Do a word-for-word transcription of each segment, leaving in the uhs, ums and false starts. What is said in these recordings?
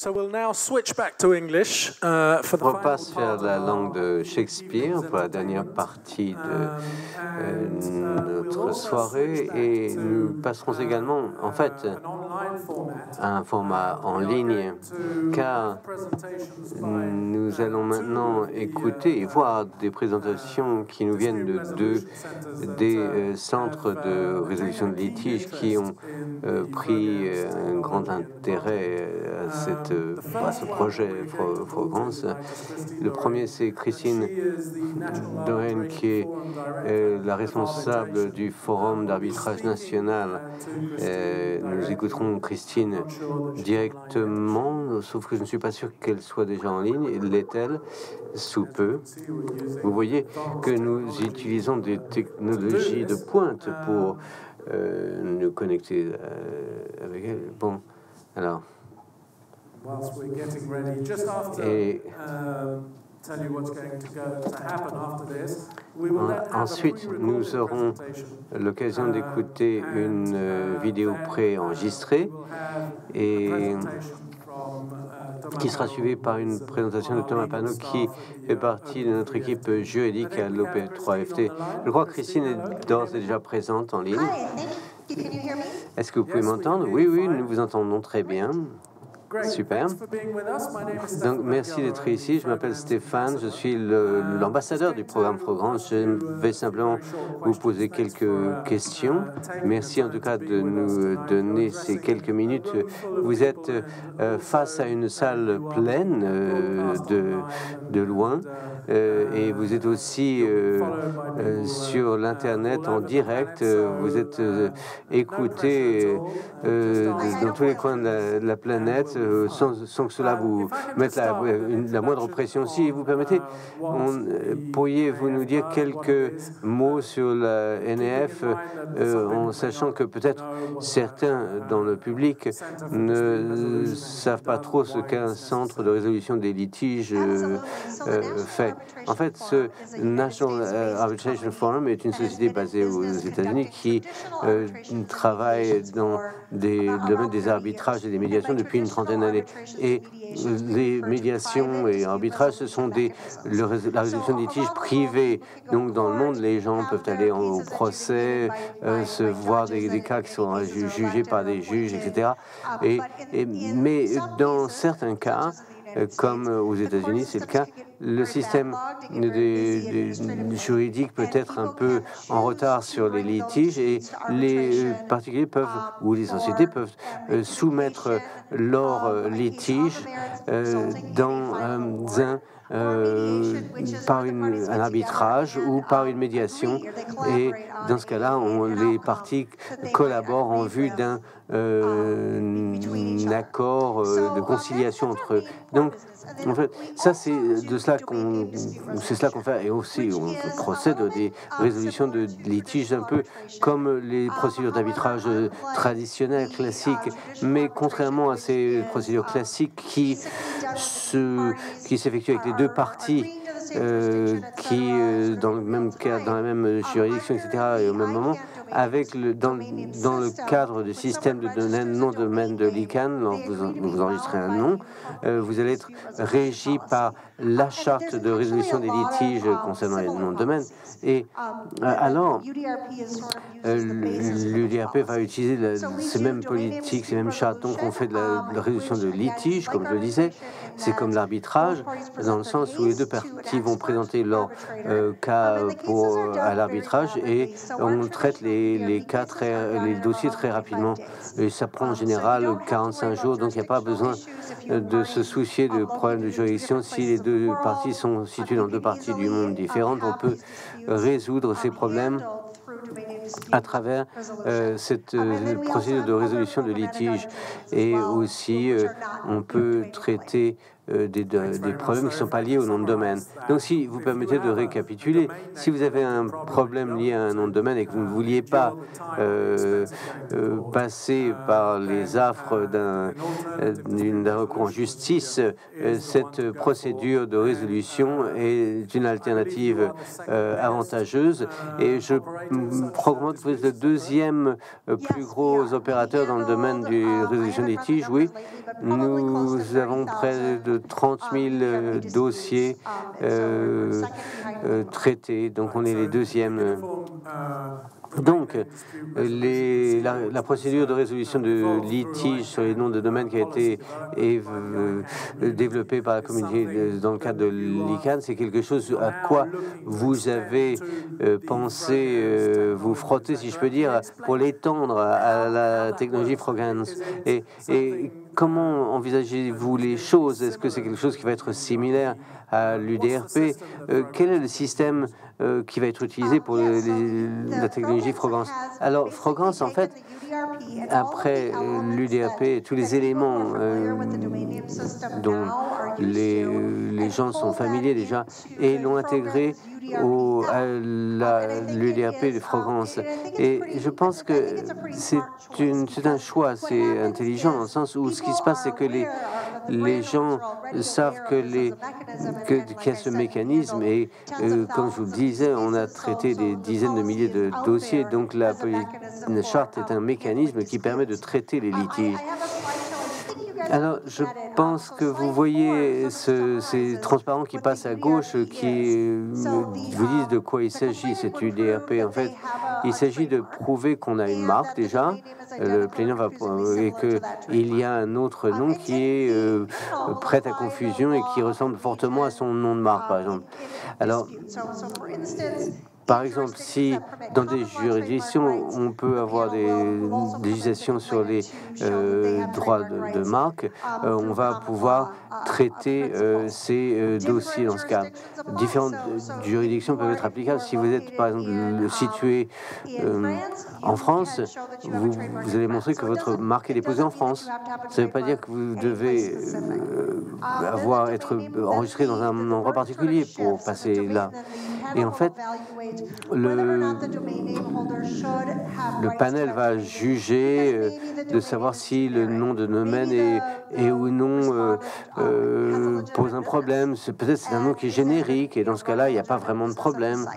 So we'll now switch back to English uh, for the On final passe vers part la of langue our de Shakespeare pour la dernière partie de euh, notre soirée et nous passerons également en fait à un format en ligne car nous allons maintenant écouter et voir des présentations qui nous viennent de deux des euh, centres de résolution de litiges qui ont euh, pris euh, un grand intérêt à, cette, euh, à ce projet Frogrance. Le premier, c'est Christine Doren, qui est euh, la responsable du Forum d'arbitrage national. Euh, nous écouterons Christine directement, sauf que je ne suis pas sûr qu'elle soit déjà en ligne. L'est-elle? Sous peu. Vous voyez que nous utilisons des technologies de pointe pour euh, nous connecter euh, avec elle. Bon, alors. Et ensuite, nous aurons l'occasion d'écouter une vidéo préenregistrée et qui sera suivie par une présentation de Thomas Panot, qui fait partie de notre équipe juridique à l'O P trois F T. Je crois que Christine est d'ores et déjà présente en ligne. Est-ce que vous pouvez m'entendre? Oui, oui, nous vous entendons très bien. Super. Donc, merci d'être ici. Je m'appelle Stéphane. Je suis l'ambassadeur du programme Frogrance. Je vais simplement vous poser quelques questions. Merci en tout cas de nous donner ces quelques minutes. Vous êtes euh, face à une salle pleine euh, de, de loin. Euh, et vous êtes aussi euh, euh, sur l'Internet en direct. Euh, vous êtes euh, écouté euh, dans tous les coins de la, de la planète euh, sans, sans que cela vous mette la, une, la moindre pression. Si vous permettez, euh, pourriez-vous nous dire quelques mots sur la N E F euh, en sachant que peut-être certains dans le public ne savent pas trop ce qu'un centre de résolution des litiges euh, euh, fait. En fait, ce National Arbitration Forum est une société basée aux États-Unis qui euh, travaille dans des domaines des arbitrages et des médiations depuis une trentaine d'années. Et les médiations et arbitrages, ce sont des, le, la résolution de litiges privés. Donc, dans le monde, les gens peuvent aller au procès, euh, se voir des, des cas qui sont jugés par des juges, et cetera. Et, et, mais dans certains cas, comme aux États-Unis, c'est le cas, le système des, des juridique peut être un peu en retard sur les litiges et les particuliers peuvent, ou les sociétés peuvent euh, soumettre leurs euh, litiges euh, dans euh, un Euh, par une, un arbitrage ou par une médiation. Et dans ce cas-là, les parties collaborent en vue d'un euh, accord euh, de conciliation entre eux. Donc, en fait, ça, c'est de cela qu'on c'est cela qu'on fait. Et aussi, on procède à des résolutions de litiges un peu comme les procédures d'arbitrage traditionnelles, classiques. Mais contrairement à ces procédures classiques qui se, qui s'effectuent avec les deux parties euh, qui, euh, dans le même cas, dans la même juridiction, et cetera, et au même moment, avec le, dans, dans le cadre du système de domaine, nom de domaine de l'I C A N, lorsque vous, vous enregistrez un nom, euh, vous allez être régi par la charte de résolution des litiges concernant les noms de domaine. Et euh, alors, euh, l'U D R P va utiliser la, ces mêmes politiques, ces mêmes chartes. Donc, on fait de la, de la résolution de litiges, comme je le disais. C'est comme l'arbitrage, dans le sens où les deux parties vont présenter leur euh, cas pour, à l'arbitrage et on traite les, les cas, très, les dossiers très rapidement. Et ça prend en général quarante-cinq jours, donc il n'y a pas besoin de se soucier de problèmes de juridiction. Si les deux parties sont situées dans deux parties du monde différentes, on peut résoudre ces problèmes à travers euh, cette euh, procédure de résolution de litige. Et aussi, euh, on peut traiter euh, des, de, des problèmes qui ne sont pas liés au nom de domaine. Donc, si vous permettez de récapituler, si vous avez un problème lié à un nom de domaine et que vous ne vouliez pas euh, euh, passer par les affres d'un d'un recours en justice, euh, cette procédure de résolution est une alternative euh, avantageuse. Et je recommande que vous êtes le deuxième euh, plus gros opérateur dans le domaine du résolution des litiges. Oui, nous avons près de trente mille euh, dossiers euh, euh, traités, donc on est les deuxièmes. Euh, Donc, les, la, la procédure de résolution de litige sur les noms de domaine qui a été euh, développée par la communauté dans le cadre de l'I C A N, c'est quelque chose à quoi vous avez euh, pensé euh, vous frotter, si je peux dire, pour l'étendre à la technologie Frogance. Et, et comment envisagez-vous les choses? Est-ce que c'est quelque chose qui va être similaire à l'U D R P? euh, Quel est le système euh, qui va être utilisé pour les, les, la technologie Frogance? Alors, Frogance, en fait, après euh, l'U D R P, tous les éléments euh, dont les, les gens sont familiers déjà, et l'ont intégré au, à l'U D R P de Frogance. Et je pense que c'est un choix, c'est intelligent dans le sens où ce qui se passe, c'est que les, les gens savent que les que, qu'il y a ce mécanisme et euh, comme je vous le disais, on a traité des dizaines de milliers de dossiers, donc la, la charte est un mécanisme qui permet de traiter les litiges. Alors, je pense que vous voyez ce, ces transparents qui passent à gauche, qui vous disent de quoi il s'agit, cette U D R P. En fait, il s'agit de prouver qu'on a une marque déjà, le plaignant va et qu'il y a un autre nom qui est euh, prêt à confusion et qui ressemble fortement à son nom de marque, par exemple. Alors, par exemple, si dans des juridictions, on peut avoir des législations sur les euh, droits de, de marque, euh, on va pouvoir traiter euh, ces euh, dossiers dans ce cas. Différentes juridictions peuvent être applicables. Si vous êtes, par exemple, situé euh, en France, vous, vous allez montrer que votre marque est déposée en France. Ça ne veut pas dire que vous devez euh, avoir, être enregistré dans un endroit particulier pour passer là. Et en fait, le, le panel va juger euh, de savoir si le nom de domaine est, est ou non euh, euh, pose un problème. Peut-être c'est un nom qui est générique et dans ce cas-là, il n'y a pas vraiment de problème.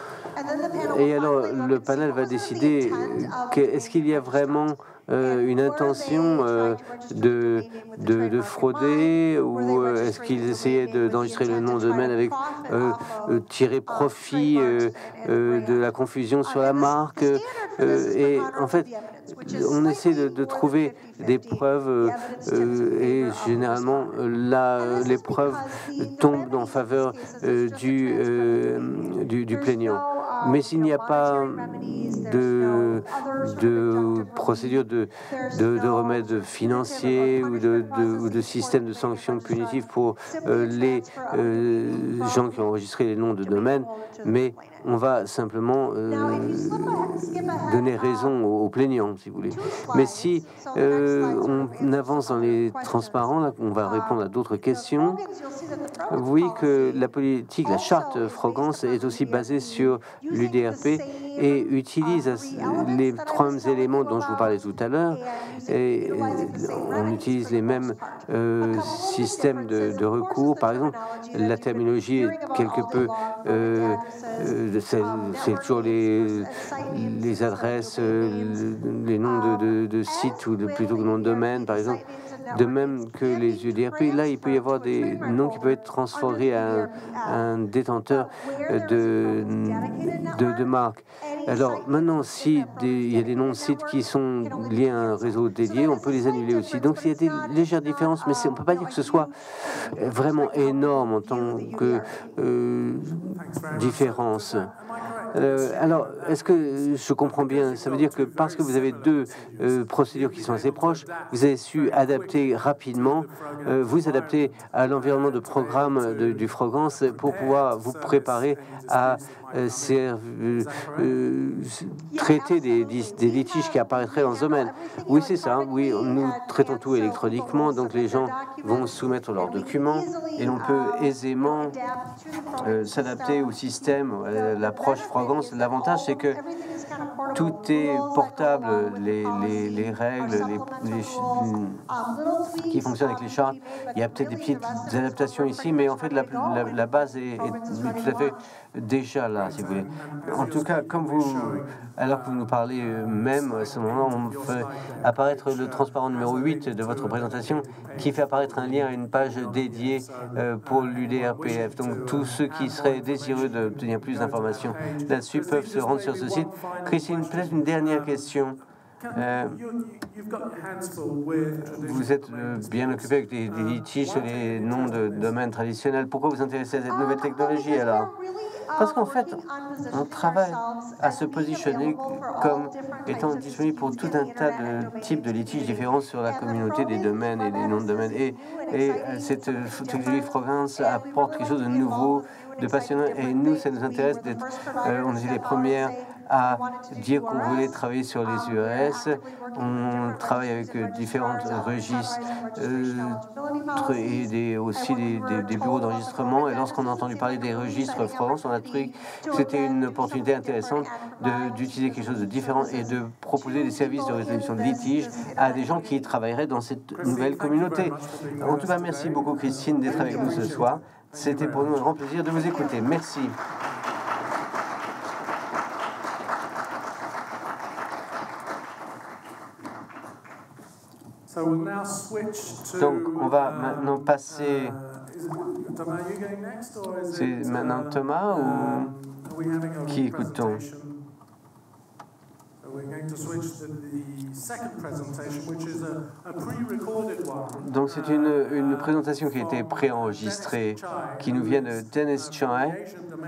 Et alors, le panel va décider que, est-ce qu'il y a vraiment euh, une intention euh, de, de, de frauder ou euh, est-ce qu'ils essayaient d'enregistrer de, le nom de domaine avec euh, euh, tirer profit euh, euh, de la confusion sur la marque euh, et en fait, on essaie de, de trouver des preuves euh, euh, et généralement là, les preuves tombent en faveur euh, du, euh, du, du plaignant. Mais s'il n'y a pas de, de procédure de, de, de remède financier ou de, de, ou de système de sanctions punitives pour euh, les euh, gens qui ont enregistré les noms de domaine, mais on va simplement euh, donner raison aux, aux plaignants, si vous voulez. Mais si euh, on avance dans les transparents, là, on va répondre à d'autres questions. Vous voyez que la politique, la charte Frogance est aussi basée sur l'U D R P et utilise les trois mêmes éléments dont je vous parlais tout à l'heure. Et on utilise les mêmes euh, systèmes de, de recours. Par exemple, la terminologie est quelque peu... Euh, euh, c'est toujours les, les adresses, euh, les noms de, de, de sites ou de, plutôt que noms de domaine, par exemple. De même que les U D R P, là, il peut y avoir des noms qui peuvent être transférés à un, à un détenteur de, de, de marque. Alors, maintenant, si des, il y a des noms de sites qui sont liés à un réseau dédié, on peut les annuler aussi. Donc, il y a des légères différences, mais on ne peut pas dire que ce soit vraiment énorme en tant que euh, différence. Euh, alors, est-ce que je comprends bien? Ça veut dire que parce que vous avez deux euh, procédures qui sont assez proches, vous avez su adapter rapidement, euh, vous adapter à l'environnement de programme de, du Frogance pour pouvoir vous préparer à euh, euh, euh, traiter des, des litiges qui apparaîtraient dans ce domaine. Oui, c'est ça. Oui, nous traitons tout électroniquement, donc les gens vont soumettre leurs documents et l'on peut aisément euh, s'adapter au système, euh, l'approche Frogance. L'avantage, c'est que tout est portable, les, les, les règles les, les, qui fonctionnent avec les chartes. Il y a peut-être des petites adaptations ici, mais en fait, la, la, la base est, est tout à fait déjà là, si vous voulez. En tout cas, comme vous, alors que vous nous parlez même, à ce moment-là, on fait apparaître le transparent numéro huit de votre présentation, qui fait apparaître un lien à une page dédiée euh, pour l'U D R P F. Donc, tous ceux qui seraient désireux d'obtenir plus d'informations là-dessus peuvent se rendre sur ce site. Christine, peut-être une dernière question. Euh, vous êtes euh, bien occupé avec des, des litiges sur les noms de domaines traditionnels. Pourquoi vous intéressez à cette nouvelle technologie alors? Parce qu'en fait, on travaille à se positionner comme étant disponible pour tout un tas de types de litiges différents sur la communauté des domaines et des noms de domaines. Et, et cette technologie Frogance apporte quelque chose de nouveau, de passionnant. Et nous, ça nous intéresse d'être, euh, on est les premières à dire qu'on voulait travailler sur les U R S. On travaille avec euh, différents registres euh, et des, aussi des, des, des bureaux d'enregistrement. Et lorsqu'on a entendu parler des registres France, on a trouvé que c'était une opportunité intéressante d'utiliser quelque chose de différent et de proposer des services de résolution de litiges à des gens qui travailleraient dans cette nouvelle communauté. En tout cas, merci beaucoup Christine d'être avec nous ce soir. C'était pour nous un grand plaisir de vous écouter. Merci. Donc, on va maintenant passer... C'est maintenant Thomas ou qui écoute-t-on? Donc c'est une, une présentation qui a été préenregistrée, qui nous vient de Dennis Chai,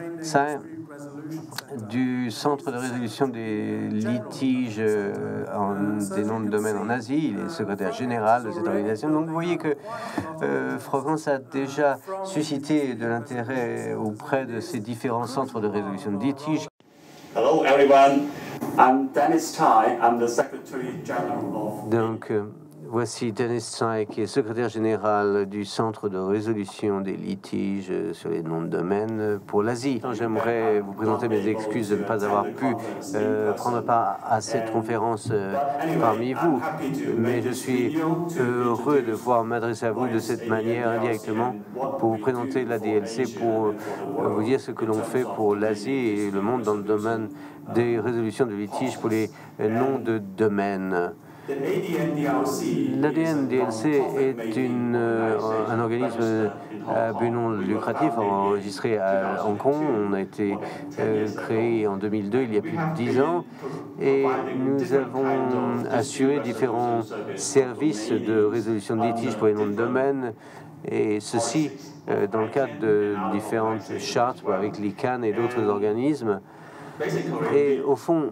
du Centre de résolution des litiges en, des noms de domaine en Asie. Il est secrétaire général de cette organisation. Donc vous voyez que euh, Frogance a déjà suscité de l'intérêt auprès de ces différents centres de résolution de litiges. Hello everyone, I'm Dennis Chai, I'm the Secretary General of... Donc, euh, voici Dennis Chai, qui est secrétaire général du Centre de résolution des litiges sur les noms de domaine pour l'Asie. J'aimerais vous présenter mes excuses de ne pas avoir pu euh, prendre part à cette conférence euh, parmi vous, mais je suis heureux de pouvoir m'adresser à vous de cette manière indirectement pour vous présenter l'A D L C, pour euh, vous dire ce que l'on fait pour l'Asie et le monde dans le domaine des résolutions de litiges pour les euh, noms de domaine. L'A D N D L C est une, euh, un organisme à but non lucratif enregistré à Hong Kong. On a été euh, créé en deux mille deux, il y a plus de dix ans, et nous avons assuré différents services de résolution de litiges pour les noms de domaine, et ceci euh, dans le cadre de différentes chartes avec l'I C A N et d'autres organismes. Et au fond,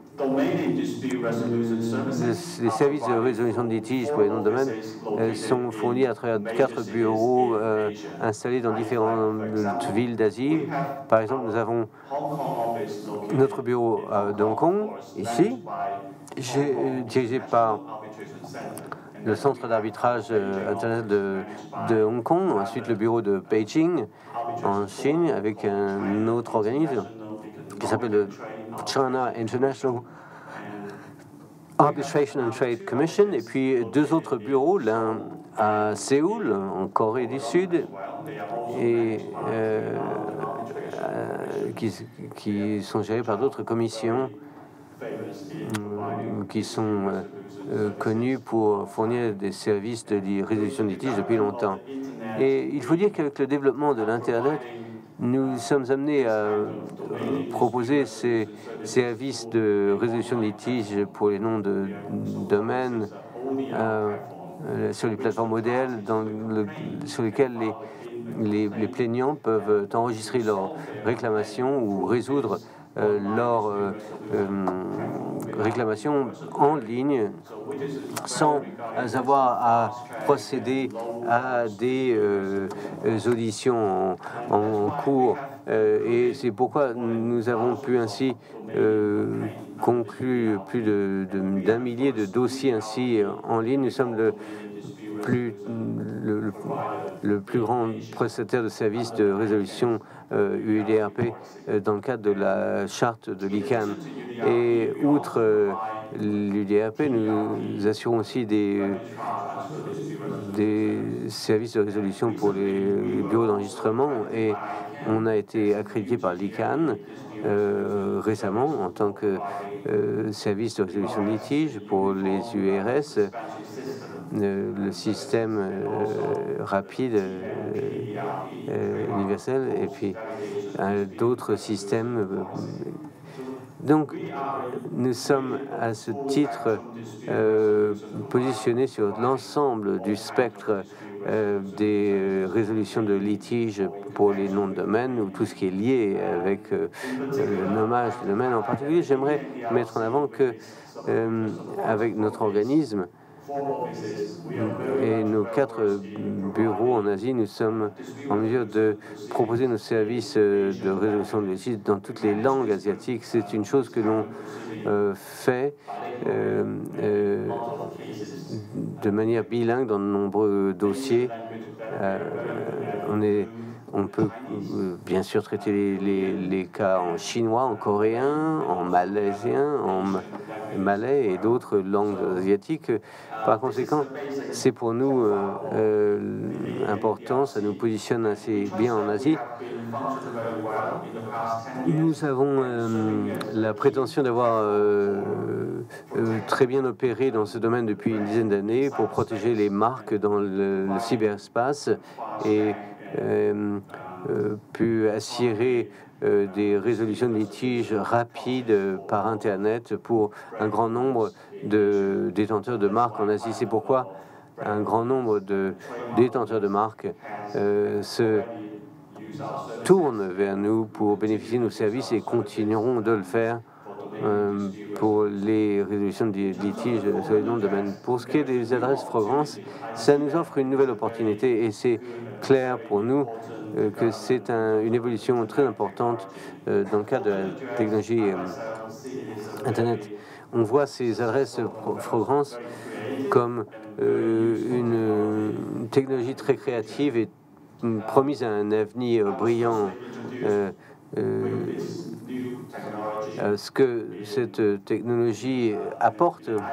les services de résolution de litiges pour les noms de domaine euh, sont fournis à travers quatre bureaux euh, installés dans différentes villes d'Asie. Par exemple, nous avons notre bureau euh, de Hong Kong, ici, euh, dirigé par le centre d'arbitrage euh, international de, de Hong Kong, ensuite le bureau de Beijing, en Chine, avec un autre organisme qui s'appelle le China International Arbitration and Trade Commission, et puis deux autres bureaux, l'un à Séoul, en Corée du Sud, et euh, euh, qui, qui sont gérés par d'autres commissions euh, qui sont euh, connues pour fournir des services de résolution de litiges depuis longtemps. Et il faut dire qu'avec le développement de l'Internet, nous sommes amenés à proposer ces services de résolution de litiges pour les noms de domaine euh, sur les plateformes modèles dans le, sur lesquelles les, les, les plaignants peuvent enregistrer leurs réclamations ou résoudre euh, leurs euh, euh, réclamations en ligne sans avoir à procéder à des euh, auditions en, en cours Euh, et c'est pourquoi nous avons pu ainsi euh, conclure plus de, de, d'un millier de dossiers ainsi en ligne. Nous sommes le plus, le, le, le plus grand prestataire de services de résolution euh, U D R P euh, dans le cadre de la charte de l'I C A N. Et outre euh, l'U D R P, nous assurons aussi des, des services de résolution pour les, les bureaux d'enregistrement et on a été accrédité par l'I C A N euh, récemment en tant que euh, service de résolution de litige pour les U R S. Euh, le système euh, rapide euh, euh, universel et puis euh, d'autres systèmes. Euh, donc, nous sommes à ce titre euh, positionnés sur l'ensemble du spectre euh, des résolutions de litiges pour les noms de domaine ou tout ce qui est lié avec euh, le nommage de domaine. En particulier, j'aimerais mettre en avant que euh, avec notre organisme et nos quatre bureaux en Asie, nous sommes en mesure de proposer nos services de résolution de litiges dans toutes les langues asiatiques. C'est une chose que l'on euh, fait euh, euh, de manière bilingue dans de nombreux dossiers. Euh, on est On peut euh, bien sûr traiter les, les, les cas en chinois, en coréen, en malaisien, en malais et d'autres langues asiatiques. Par conséquent, c'est pour nous euh, euh, important, ça nous positionne assez bien en Asie. Nous avons euh, la prétention d'avoir euh, euh, très bien opéré dans ce domaine depuis une dizaine d'années pour protéger les marques dans le, le cyberespace et Euh, euh, pu assurer euh, des résolutions de litiges rapides euh, par Internet pour un grand nombre de détenteurs de marques en Asie. C'est pourquoi un grand nombre de détenteurs de marques euh, se tournent vers nous pour bénéficier de nos services et continueront de le faire euh, pour les résolutions de litiges sur les noms de domaine. Pour ce qui est des adresses Frogrance, ça nous offre une nouvelle opportunité et c'est clair pour nous euh, que c'est un, une évolution très importante euh, dans le cadre de la technologie euh, Internet. On voit ces adresses Frogrance comme euh, une, une technologie très créative et promise à un avenir brillant. Euh, euh, Euh, ce que cette technologie apporte, euh,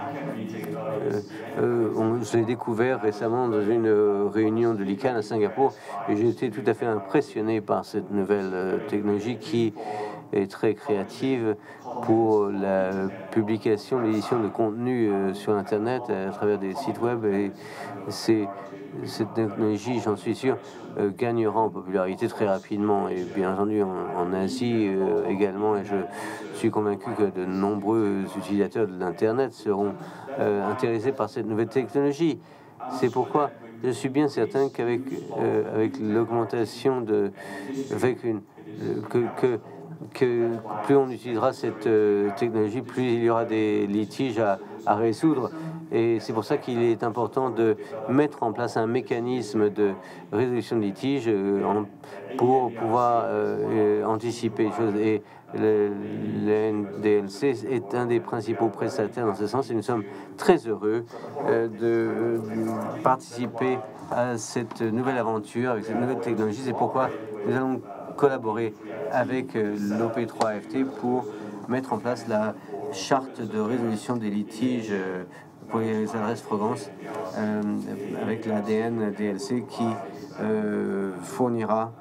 euh, on, je l'ai découvert récemment dans une réunion de l'I C A N à Singapour et j'ai été tout à fait impressionné par cette nouvelle euh, technologie qui est très créative pour la publication, l'édition de contenu euh, sur Internet à travers des sites web et c'est cette technologie, j'en suis sûr, euh, gagnera en popularité très rapidement et bien entendu en, en Asie euh, également. Et je suis convaincu que de nombreux utilisateurs de l'Internet seront euh, intéressés par cette nouvelle technologie. C'est pourquoi je suis bien certain qu'avec euh, avec l'augmentation de, avec une euh, que, que que plus on utilisera cette euh, technologie, plus il y aura des litiges à, à résoudre. Et c'est pour ça qu'il est important de mettre en place un mécanisme de résolution de litiges euh, en, pour pouvoir euh, anticiper les choses. Et le, le N D L C est un des principaux prestataires dans ce sens et nous sommes très heureux euh, de, de participer à cette nouvelle aventure avec cette nouvelle technologie. C'est pourquoi nous allons collaborer avec euh, l'O P trois F T pour mettre en place la charte de résolution des litiges euh, pour les adresses Frogrance euh, avec l'A D N D L C qui euh, fournira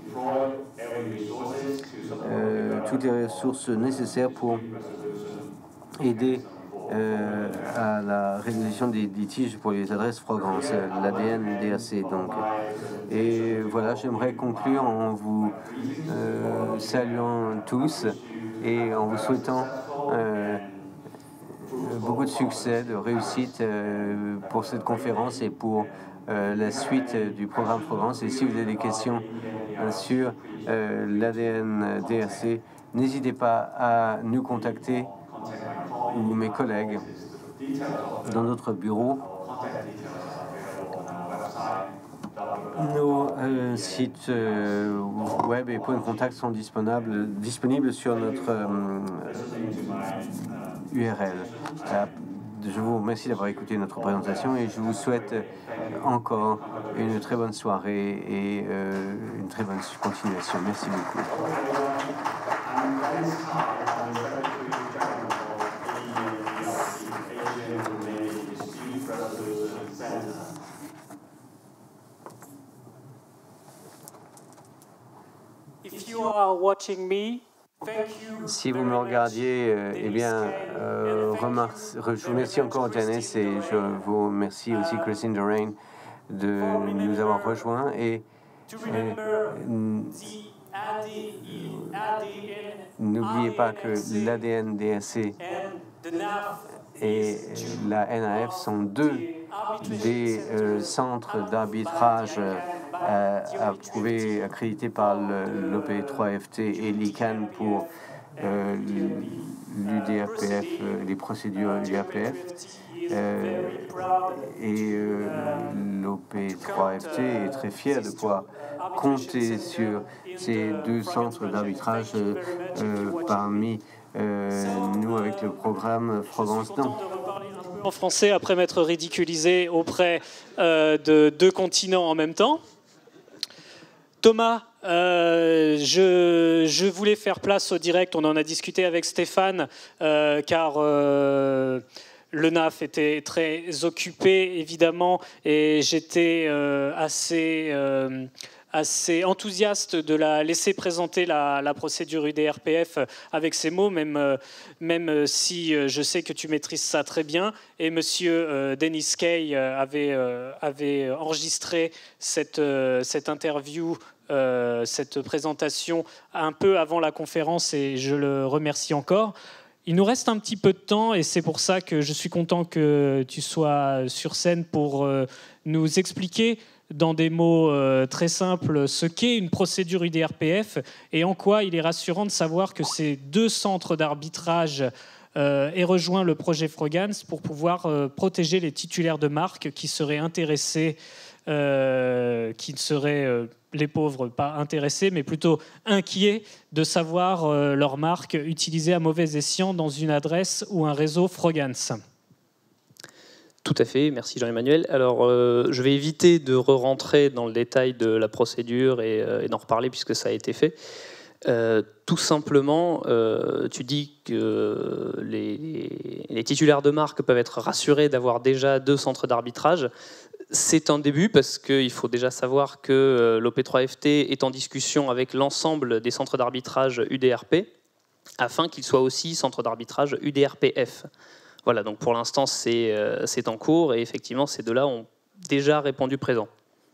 euh, toutes les ressources nécessaires pour aider euh, à la résolution des litiges pour les adresses Frogrance, l'A D N D L C donc. Et voilà, j'aimerais conclure en vous euh, saluant tous et en vous souhaitant euh, beaucoup de succès, de réussite euh, pour cette conférence et pour euh, la suite du programme Frogrance. Et si vous avez des questions euh, sur euh, l'A D N D R C, n'hésitez pas à nous contacter ou mes collègues dans notre bureau. Nos euh, sites euh, web et points de contact sont disponibles, disponibles sur notre euh, U R L. Euh, je vous remercie d'avoir écouté notre présentation et je vous souhaite encore une très bonne soirée et euh, une très bonne continuation. Merci beaucoup. If you are watching me, thank you. Si vous me regardiez, euh, eh bien, euh, remarque, je vous remercie encore Janice et je vous remercie aussi Christine Dorain de nous avoir rejoints et, et n'oubliez pas que l'A D N D S C et la N A F sont deux des euh, centres d'arbitrage euh, approuvés, accrédités par l'O P trois F T et l'I C A N pour euh, l'U D R P F, euh, les procédures U D R P F. Euh, et euh, l'O P trois F T est très fier de pouvoir compter sur ces deux centres d'arbitrage euh, euh, parmi euh, nous avec le programme Frogance-Non. En français, après m'être ridiculisé auprès euh, de deux continents en même temps. Thomas, euh, je, je voulais faire place au direct, on en a discuté avec Stéphane, euh, car euh, le N A F était très occupé, évidemment, et j'étais euh, assez... Euh, assez enthousiaste de la laisser présenter la, la procédure U D R P F avec ces mots, même, même si je sais que tu maîtrises ça très bien. Et monsieur euh, Dennis Kay avait, euh, avait enregistré cette, euh, cette interview, euh, cette présentation un peu avant la conférence et je le remercie encore. Il nous reste un petit peu de temps et c'est pour ça que je suis content que tu sois sur scène pour euh, nous expliquer dans des mots euh, très simples ce qu'est une procédure U D R P F et en quoi il est rassurant de savoir que ces deux centres d'arbitrage euh, aient rejoint le projet Frogance pour pouvoir euh, protéger les titulaires de marques qui seraient intéressés, euh, qui ne seraient, euh, les pauvres, pas intéressés, mais plutôt inquiets de savoir euh, leur marque utilisée à mauvais escient dans une adresse ou un réseau Frogance. Tout à fait, merci Jean-Emmanuel. Alors, euh, je vais éviter de re-rentrer dans le détail de la procédure et, euh, et d'en reparler puisque ça a été fait. Euh, tout simplement, euh, tu dis que les, les titulaires de marque peuvent être rassurés d'avoir déjà deux centres d'arbitrage. C'est un début parce qu'il faut déjà savoir que l'O P trois F T est en discussion avec l'ensemble des centres d'arbitrage U D R P afin qu'ils soient aussi centres d'arbitrage U D R P F. Voilà, donc pour l'instant, c'est euh, en cours et effectivement, ces deux-là ont déjà répondu présent.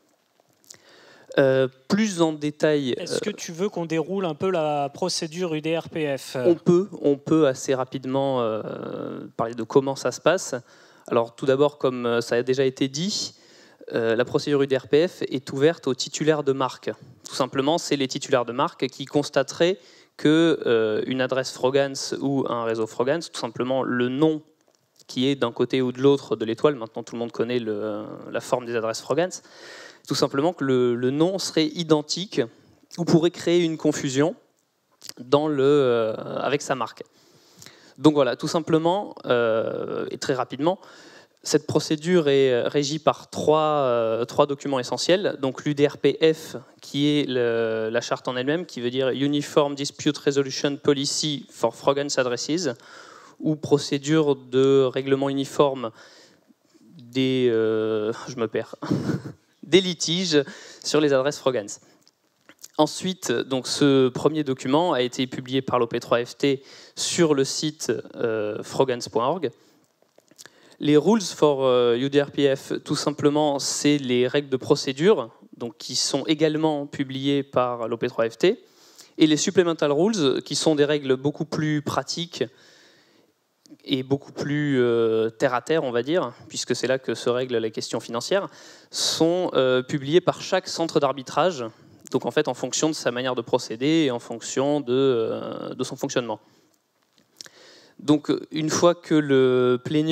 Euh, plus en détail... Est-ce que tu veux qu'on déroule un peu la procédure U D R P F ? On peut, on peut assez rapidement euh, parler de comment ça se passe. Alors tout d'abord, comme ça a déjà été dit, euh, la procédure U D R P F est ouverte aux titulaires de marque. Tout simplement, c'est les titulaires de marque qui constateraient qu'une euh, adresse Frogance ou un réseau Frogance, tout simplement le nom qui est d'un côté ou de l'autre de l'étoile, maintenant tout le monde connaît le, la forme des adresses Frogance, tout simplement que le, le nom serait identique ou pourrait créer une confusion dans le, euh, avec sa marque. Donc voilà, tout simplement, euh, et très rapidement, cette procédure est régie par trois, euh, trois documents essentiels. Donc l'U D R P F, qui est le, la charte en elle-même, qui veut dire Uniform Dispute Resolution Policy for Frogance Addresses, ou procédure de règlement uniforme des, euh, je me perds, des litiges sur les adresses Frogance. Ensuite, donc, ce premier document a été publié par l'O P trois F T sur le site euh, frogance point org. Les rules for euh, U D R P F, tout simplement, c'est les règles de procédure, donc, qui sont également publiées par l'O P trois F T, et les supplemental rules, qui sont des règles beaucoup plus pratiques et beaucoup plus euh, terre à terre, on va dire, puisque c'est là que se règlent les questions financières, sont euh, publiées par chaque centre d'arbitrage, donc en fait en fonction de sa manière de procéder et en fonction de, euh, de son fonctionnement. Donc une fois que le plaignant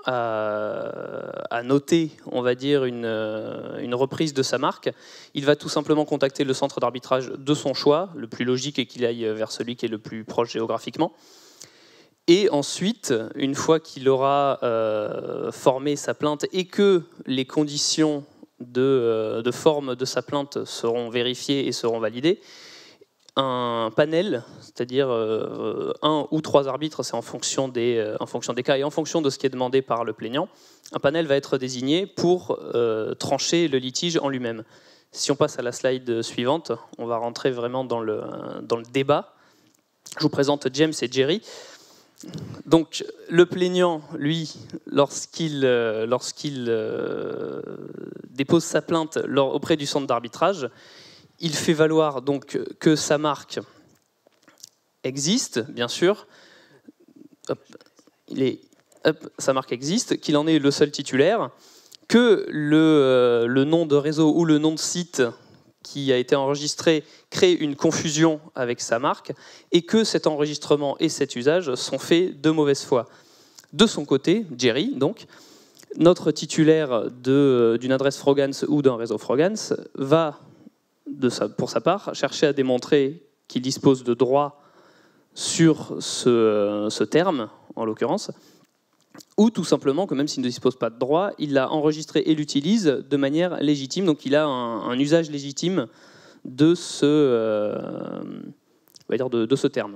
à, à noter, on va dire, une, une reprise de sa marque, il va tout simplement contacter le centre d'arbitrage de son choix. Le plus logique est qu'il aille vers celui qui est le plus proche géographiquement. Et ensuite, une fois qu'il aura euh, formé sa plainte et que les conditions de, euh, de forme de sa plainte seront vérifiées et seront validées, un panel, c'est-à-dire euh, un ou trois arbitres, c'est en fonction des, euh, en fonction des cas et en fonction de ce qui est demandé par le plaignant, un panel va être désigné pour euh, trancher le litige en lui-même. Si on passe à la slide suivante, on va rentrer vraiment dans le, dans le débat. Je vous présente James et Jerry. Donc, le plaignant, lui, lorsqu'il euh, lorsqu'il euh, dépose sa plainte auprès du centre d'arbitrage, il fait valoir donc que sa marque existe, bien sûr. Hop, il est, hop, sa marque existe, qu'il en est le seul titulaire, que le, euh, le nom de réseau ou le nom de site qui a été enregistré crée une confusion avec sa marque et que cet enregistrement et cet usage sont faits de mauvaise foi. De son côté, Jerry, donc, notre titulaire de, d'une adresse Frogance ou d'un réseau Frogance, va, de sa, pour sa part, chercher à démontrer qu'il dispose de droits sur ce, ce terme, en l'occurrence, ou tout simplement que même s'il ne dispose pas de droit, il l'a enregistré et l'utilise de manière légitime, donc il a un, un usage légitime de ce, euh, on va dire de, de ce terme.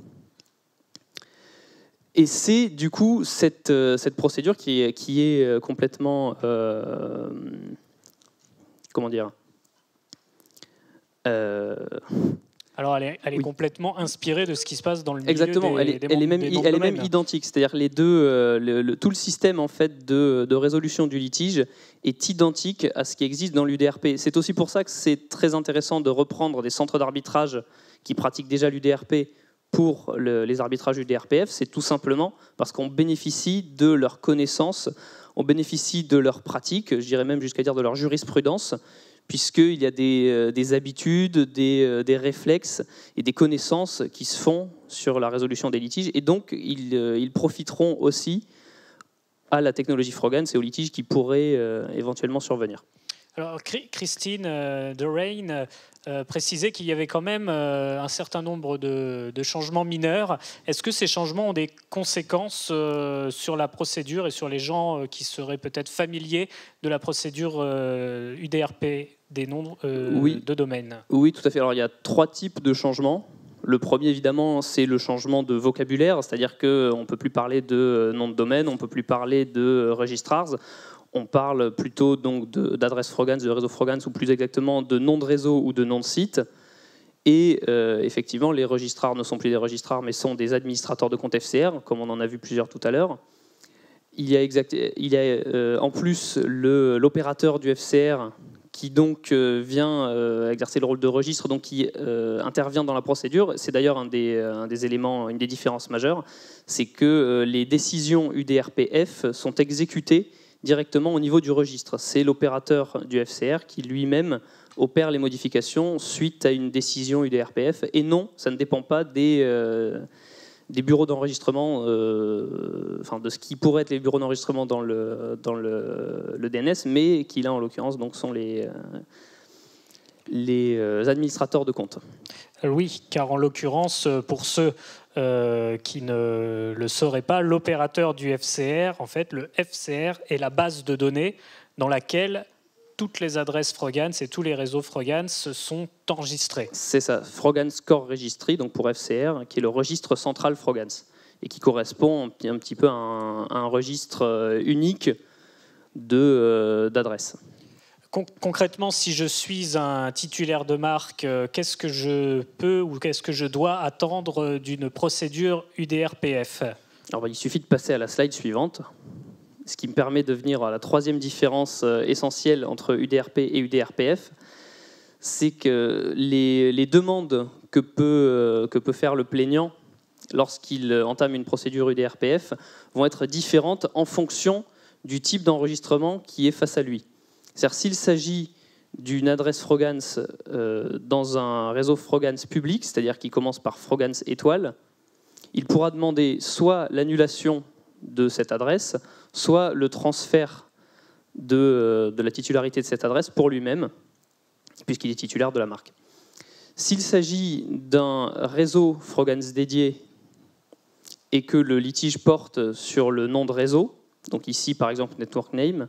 Et c'est du coup cette, cette procédure qui est, qui est complètement, euh, comment dire, euh, Alors, elle est, elle est oui. complètement inspirée de ce qui se passe dans le milieu Exactement, des, elle est, des elle est membres, même, des elle est même identique. C'est-à-dire les deux, euh, le, le, tout le système en fait de, de résolution du litige est identique à ce qui existe dans l'U D R P. C'est aussi pour ça que c'est très intéressant de reprendre des centres d'arbitrage qui pratiquent déjà l'U D R P pour le, les arbitrages U D R P F. C'est tout simplement parce qu'on bénéficie de leurs connaissances, on bénéficie de leurs pratiques, je dirais même jusqu'à dire de leur jurisprudence, puisqu'il y a des, des habitudes, des, des réflexes et des connaissances qui se font sur la résolution des litiges. Et donc, ils, ils profiteront aussi à la technologie Frogance et aux litiges qui pourraient euh, éventuellement survenir. Alors, Christine euh, Derain euh, précisait qu'il y avait quand même euh, un certain nombre de, de changements mineurs. Est-ce que ces changements ont des conséquences euh, sur la procédure et sur les gens euh, qui seraient peut-être familiers de la procédure euh, U D R P des noms euh, oui. de domaine? Oui, tout à fait. Alors, il y a trois types de changements. Le premier, évidemment, c'est le changement de vocabulaire, c'est-à-dire qu'on ne peut plus parler de nom de domaine, on ne peut plus parler de registrars. On parle plutôt donc d'adresse Frogance, de réseau Frogance, ou plus exactement de nom de réseau ou de nom de site. Et euh, effectivement, les registrars ne sont plus des registrars, mais sont des administrateurs de compte F C R, comme on en a vu plusieurs tout à l'heure. Il y a, exact, il y a euh, en plus l'opérateur du F C R qui donc euh, vient euh, exercer le rôle de registre, donc qui euh, intervient dans la procédure. C'est d'ailleurs un des, un des éléments, une des différences majeures, c'est que euh, les décisions U D R P F sont exécutées directement au niveau du registre. C'est l'opérateur du F C R qui lui-même opère les modifications suite à une décision U D R P F. Et non, ça ne dépend pas des, euh, des bureaux d'enregistrement, euh, enfin de ce qui pourrait être les bureaux d'enregistrement dans le, dans le, le D N S, mais qui là en l'occurrence donc sont les, euh, les administrateurs de compte. Oui, car en l'occurrence, pour ceux euh, qui ne le sauraient pas, l'opérateur du F C R, en fait, le F C R est la base de données dans laquelle toutes les adresses Frogance et tous les réseaux Frogance sont enregistrés. C'est ça, Frogance Core Registry, donc pour F C R, qui est le registre central Frogance, et qui correspond un petit peu à un, à un registre unique d'adresses. Concrètement, si je suis un titulaire de marque, qu'est-ce que je peux ou qu'est-ce que je dois attendre d'une procédure U D R P F? Alors, il suffit de passer à la slide suivante, ce qui me permet de venir à la troisième différence essentielle entre U D R P et U D R P F. C'est que les, les demandes que peut, que peut faire le plaignant lorsqu'il entame une procédure U D R P F vont être différentes en fonction du type d'enregistrement qui est face à lui. C'est-à-dire s'il s'agit d'une adresse Frogance euh, dans un réseau Frogance public, c'est-à-dire qui commence par Frogance étoile, il pourra demander soit l'annulation de cette adresse, soit le transfert de, de la titularité de cette adresse pour lui-même, puisqu'il est titulaire de la marque. S'il s'agit d'un réseau Frogance dédié et que le litige porte sur le nom de réseau, donc ici par exemple Network Name,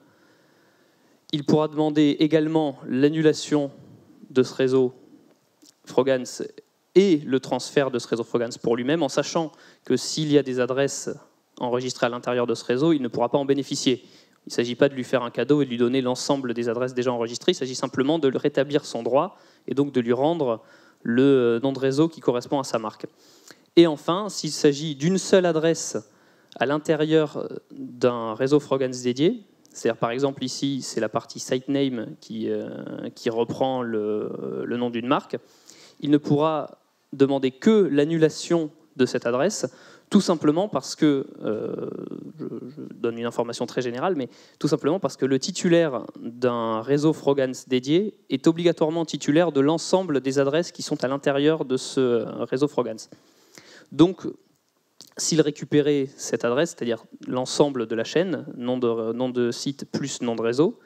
il pourra demander également l'annulation de ce réseau Frogance et le transfert de ce réseau Frogance pour lui-même, en sachant que s'il y a des adresses enregistrées à l'intérieur de ce réseau, il ne pourra pas en bénéficier. Il ne s'agit pas de lui faire un cadeau et de lui donner l'ensemble des adresses déjà enregistrées, il s'agit simplement de rétablir son droit et donc de lui rendre le nom de réseau qui correspond à sa marque. Et enfin, s'il s'agit d'une seule adresse à l'intérieur d'un réseau Frogance dédié, c'est-à-dire par exemple ici, c'est la partie site name qui, euh, qui reprend le, le nom d'une marque, il ne pourra demander que l'annulation de cette adresse, tout simplement parce que, euh, je, je donne une information très générale, mais tout simplement parce que le titulaire d'un réseau Frogance dédié est obligatoirement titulaire de l'ensemble des adresses qui sont à l'intérieur de ce réseau Frogance. Donc, s'il récupérait cette adresse, c'est-à-dire l'ensemble de la chaîne, nom de, nom de site plus nom de réseau,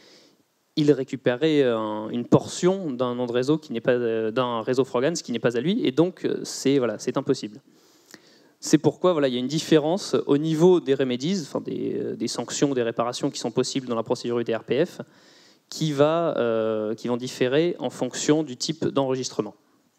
il récupérait un, une portion d'un nom de réseau qui n'est pas d'un réseau Frogance qui n'est pas à lui, et donc c'est voilà, c'est impossible. C'est pourquoi voilà, il y a une différence au niveau des remedies, enfin des, des sanctions, des réparations qui sont possibles dans la procédure U D R P F, qui, va, euh, qui vont différer en fonction du type d'enregistrement.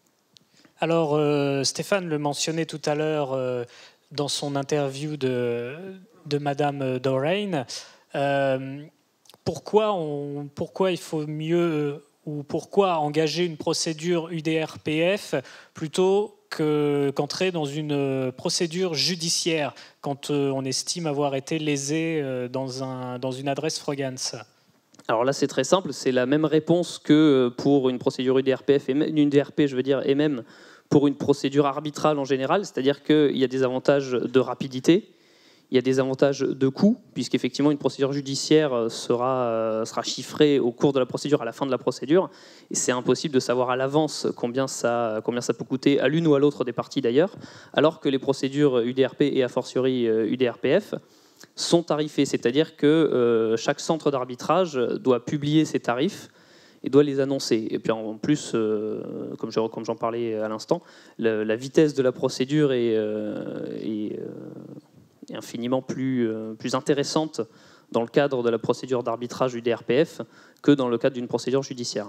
Alors, euh, Stéphane le mentionnait tout à l'heure euh, dans son interview de, de Madame Doraine. Euh, pourquoi, on, pourquoi il faut mieux ou pourquoi engager une procédure U D R P F plutôt que, qu'entrer dans une procédure judiciaire quand euh, on estime avoir été lésé euh, dans, un, dans une adresse Frogance? Alors là, c'est très simple. C'est la même réponse que pour une procédure U D R P F, et une U D R P, je veux dire, et même pour une procédure arbitrale en général, c'est-à-dire qu'il y a des avantages de rapidité, il y a des avantages de coût, puisqu'effectivement une procédure judiciaire sera, sera chiffrée au cours de la procédure, à la fin de la procédure, et c'est impossible de savoir à l'avance combien ça, combien ça peut coûter à l'une ou à l'autre des parties d'ailleurs, alors que les procédures U D R P et a fortiori U D R P F sont tarifées, c'est-à-dire que euh, chaque centre d'arbitrage doit publier ses tarifs et doit les annoncer. Et puis en plus, euh, comme, je, comme j'en parlais à l'instant, la, la vitesse de la procédure est, euh, est, euh, est infiniment plus, euh, plus intéressante dans le cadre de la procédure d'arbitrage U D R P F que dans le cadre d'une procédure judiciaire.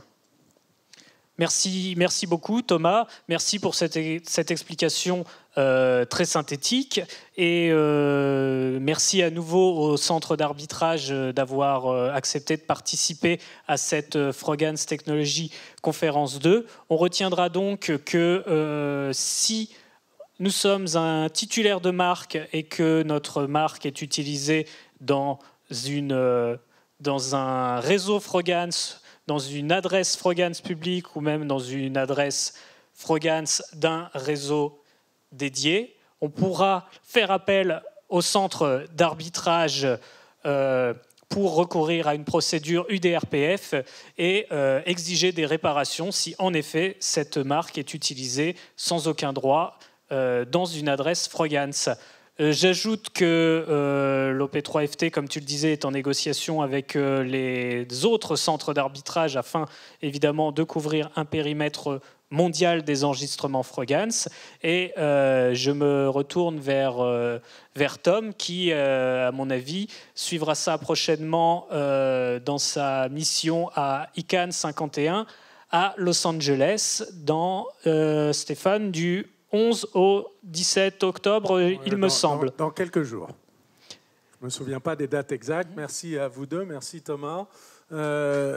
Merci, merci beaucoup Thomas, merci pour cette, cette explication euh, très synthétique et euh, merci à nouveau au centre d'arbitrage d'avoir euh, accepté de participer à cette euh, Frogance Technology conférence deux. On retiendra donc que euh, si nous sommes un titulaire de marque et que notre marque est utilisée dans, une, euh, dans un réseau Frogance, dans une adresse Frogance publique ou même dans une adresse Frogance d'un réseau dédié, on pourra faire appel au centre d'arbitrage euh, pour recourir à une procédure U D R P F et euh, exiger des réparations si en effet cette marque est utilisée sans aucun droit euh, dans une adresse Frogance. J'ajoute que euh, l'O P trois F T, comme tu le disais, est en négociation avec euh, les autres centres d'arbitrage afin, évidemment, de couvrir un périmètre mondial des enregistrements Frogance. Et euh, je me retourne vers, euh, vers Tom, qui, euh, à mon avis, suivra ça prochainement euh, dans sa mission à I C A N cinquante et un à Los Angeles, dans, euh, Stéphane, du onze au dix-sept octobre, ouais, il me dans, semble. Dans, dans quelques jours. Je ne me souviens pas des dates exactes. Merci à vous deux. Merci Thomas. Euh...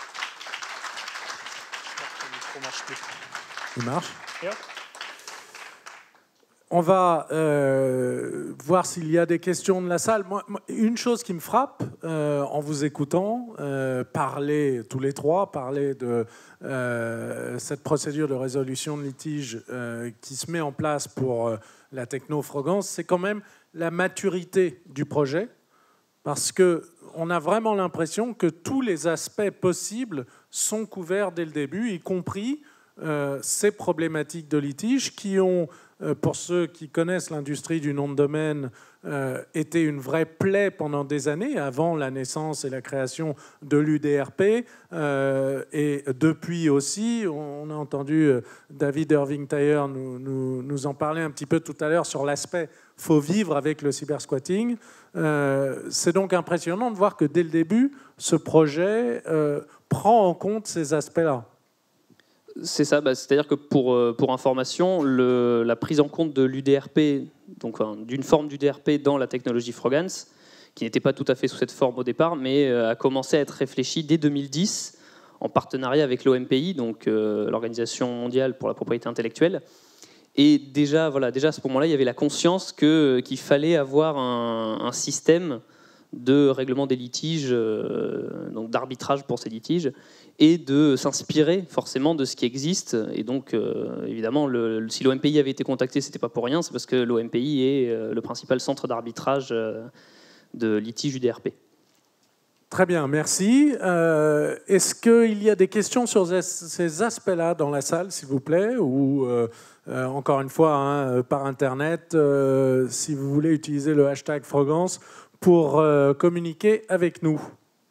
Il marche. Yeah. On va euh, voir s'il y a des questions de la salle. Moi, une chose qui me frappe euh, en vous écoutant euh, parler tous les trois, parler de euh, cette procédure de résolution de litige euh, qui se met en place pour euh, la techno Frogance, c'est quand même la maturité du projet, parce qu'on a vraiment l'impression que tous les aspects possibles sont couverts dès le début, y compris euh, ces problématiques de litige qui ont euh, pour ceux qui connaissent l'industrie du nom de domaine, euh, était une vraie plaie pendant des années, avant la naissance et la création de l'U D R P. Euh, et depuis aussi, on a entendu David Irving Thayer nous, nous, nous en parler un petit peu tout à l'heure sur l'aspect « faut vivre avec le cybersquatting ». Euh, c'est donc impressionnant de voir que dès le début, ce projet euh, prend en compte ces aspects-là. C'est ça, bah, c'est-à-dire que pour, pour information, le, la prise en compte de l'U D R P, donc enfin, d'une forme d'U D R P dans la technologie Frogance, qui n'était pas tout à fait sous cette forme au départ, mais a commencé à être réfléchie dès deux mille dix en partenariat avec l'O M P I, donc euh, l'Organisation mondiale pour la propriété intellectuelle. Et déjà, voilà, déjà à ce moment-là, il y avait la conscience que, qu'il fallait avoir un, un système de règlement des litiges, euh, donc d'arbitrage pour ces litiges, et de s'inspirer forcément de ce qui existe. Et donc, euh, évidemment, le, le, si l'O M P I avait été contacté, c'était pas pour rien, c'est parce que l'O M P I est euh, le principal centre d'arbitrage euh, de litiges U D R P. Très bien, merci. Euh, est-ce qu'il y a des questions sur ces aspects-là dans la salle, s'il vous plaît, ou euh, euh, encore une fois, hein, par Internet, euh, si vous voulez utiliser le hashtag Frogance pour euh, communiquer avec nous.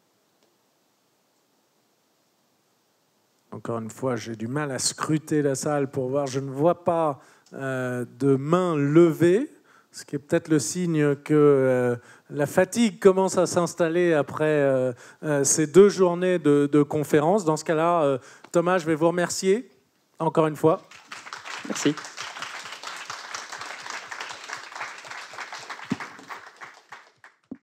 Encore une fois, j'ai du mal à scruter la salle pour voir. Je ne vois pas euh, de main levée, ce qui est peut-être le signe que euh, la fatigue commence à s'installer après euh, euh, ces deux journées de, de conférence. Dans ce cas-là, euh, Thomas, je vais vous remercier encore une fois. Merci.